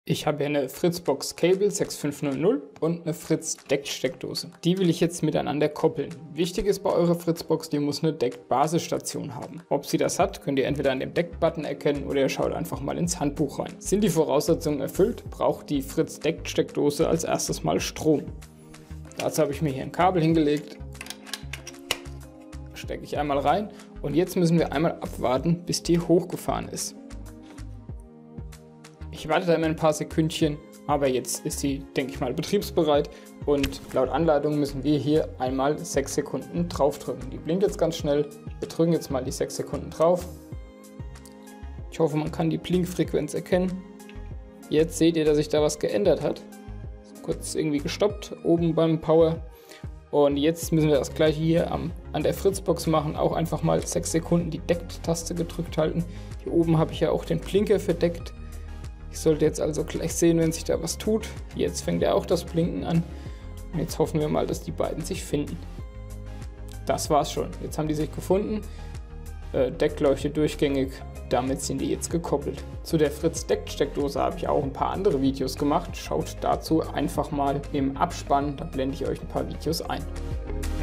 Ich habe hier eine Fritzbox Cable 6500 und eine Fritz DECT Steckdose. Die will ich jetzt miteinander koppeln. Wichtig ist bei eurer Fritzbox, die muss eine DECT Basisstation haben. Ob sie das hat, könnt ihr entweder an dem DECT-Button erkennen oder ihr schaut einfach mal ins Handbuch rein. Sind die Voraussetzungen erfüllt, braucht die Fritz DECT Steckdose als erstes mal Strom. Dazu habe ich mir hier ein Kabel hingelegt, stecke ich einmal rein und jetzt müssen wir einmal abwarten, bis die hochgefahren ist. Ich warte da immer ein paar Sekündchen, aber jetzt ist sie, denke ich mal, betriebsbereit und laut Anleitung müssen wir hier einmal 6 Sekunden drauf drücken. Die blinkt jetzt ganz schnell. Wir drücken jetzt mal die 6 Sekunden drauf. Ich hoffe, man kann die Blinkfrequenz erkennen. Jetzt seht ihr, dass sich da was geändert hat. Ist kurz irgendwie gestoppt oben beim Power. Und jetzt müssen wir das gleiche hier an der Fritzbox machen. Auch einfach mal 6 Sekunden die DECT-Taste gedrückt halten. Hier oben habe ich ja auch den Blinker für DECT. Ich sollte jetzt also gleich sehen, wenn sich da was tut. Jetzt fängt ja auch das Blinken an. Und jetzt hoffen wir mal, dass die beiden sich finden. Das war's schon. Jetzt haben die sich gefunden. DECT leuchtet durchgängig. Damit sind die jetzt gekoppelt. Zu der Fritz DECT Steckdose habe ich auch ein paar andere Videos gemacht. Schaut dazu einfach mal im Abspann. Da blende ich euch ein paar Videos ein.